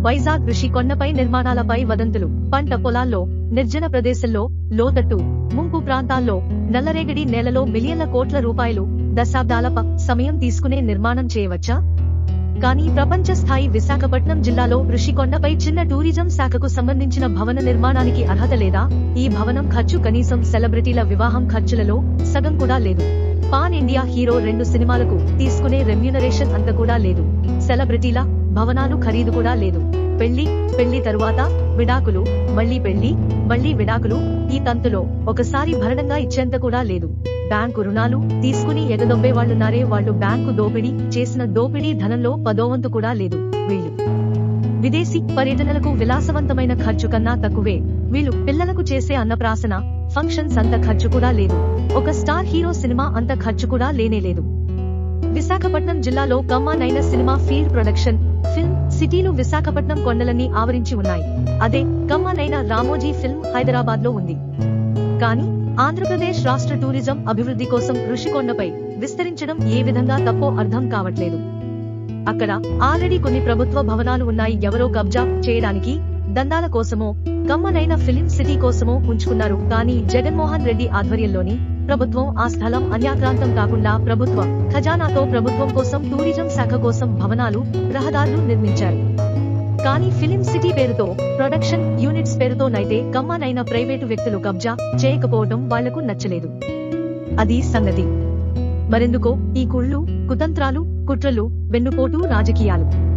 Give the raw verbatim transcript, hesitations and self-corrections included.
వైజాగ్ ఋషికొండపై నిర్మాణాలపై వదంతులు. పంట పొలాల్లో, నిర్జన ప్రదేశంలో, లోతట్టు, ముంపు ప్రాంతాల్లో, నల్లరేగడి నేలలో మిలియన్ల కోట్ల రూపాయలు, దశాబ్దాల ప సమయం తీసుకునే నిర్మాణం చేయవచ్చా? కానీ ప్రపంచ స్థాయి విశాఖపట్నం జిల్లాలో ఋషికొండపై చిన్న టూరిజం శాఖకు సంబంధించిన భవన నిర్మాణానికి అర్హత లేదా? ఈ భవనం ఖర్చు కనీసం సెలబ్రిటీల వివాహం ఖర్చులలో సగం కూడా లేదు. పాన్ ఇండియా హీరో రెండు సినిమాలకు తీసుకునే రెమ్యూనరేషన్ అంత కూడా లేదు. సెలబ్రిటీల భవనాలు ఖరీదు కూడా లేదు. పెళ్లి, పెళ్లి తరువాత విడాకులు, మళ్లీ పెళ్లి, మళ్లీ విడాకులు, ఈ తంతులో ఒకసారి భరణంగా ఇచ్చేంత కూడా లేదు. బ్యాంకు రుణాలు తీసుకుని ఎగదొబ్బే వాళ్లున్నారే, వాళ్లు బ్యాంకు దోపిడీ చేసిన దోపిడీ ధనంలో పదోవంతు కూడా లేదు. వీళ్లు విదేశీ పర్యటనలకు విలాసవంతమైన ఖర్చు కన్నా తక్కువే. వీళ్లు పిల్లలకు చేసే అన్నప్రాసన, ఫంక్షన్స్ అంత ఖర్చు కూడా లేదు. ఒక స్టార్ హీరో సినిమా అంత ఖర్చు కూడా లేనేలేదు. విశాఖపట్నం జిల్లాలో కమ్మ నైన సినిమా ఫీల్డ్ ప్రొడక్షన్, ఫిల్మ్ సిటీలు విశాఖపట్నం కొండలన్నీ ఆవరించి ఉన్నాయి. అదే కమ్మ నైన రామోజీ ఫిల్మ్ హైదరాబాద్ లో ఉంది. కానీ ఆంధ్రప్రదేశ్ రాష్ట్ర టూరిజం అభివృద్ధి కోసం ఋషికొండపై విస్తరించడం ఏ విధంగా తప్పో అర్థం కావట్లేదు. అక్కడ ఆల్రెడీ కొన్ని ప్రభుత్వ భవనాలు ఉన్నాయి. ఎవరో కబ్జా చేయడానికి, దందాల కోసమో, కమ్మనైన ఫిలిం సిటీ కోసమో ఉంచుకున్నారు. కానీ జగన్మోహన్ రెడ్డి ఆధ్వర్యంలోని ప్రభుత్వం ఆ స్థలం అన్యాక్రాంతం కాకుండా ప్రభుత్వ ఖజానాతో ప్రభుత్వం కోసం టూరిజం శాఖ కోసం భవనాలు, రహదారులు నిర్మించారు. కానీ ఫిలిం సిటీ పేరుతో, ప్రొడక్షన్ యూనిట్స్ పేరుతోనైతే కమ్మనైన ప్రైవేటు వ్యక్తులు కబ్జా చేయకపోవడం వాళ్లకు నచ్చలేదు. అది సంగతి. మరెందుకో ఈ కుళ్ళు, కుతంత్రాలు, కుట్రలు, వెన్నుపోటు రాజకీయాలు.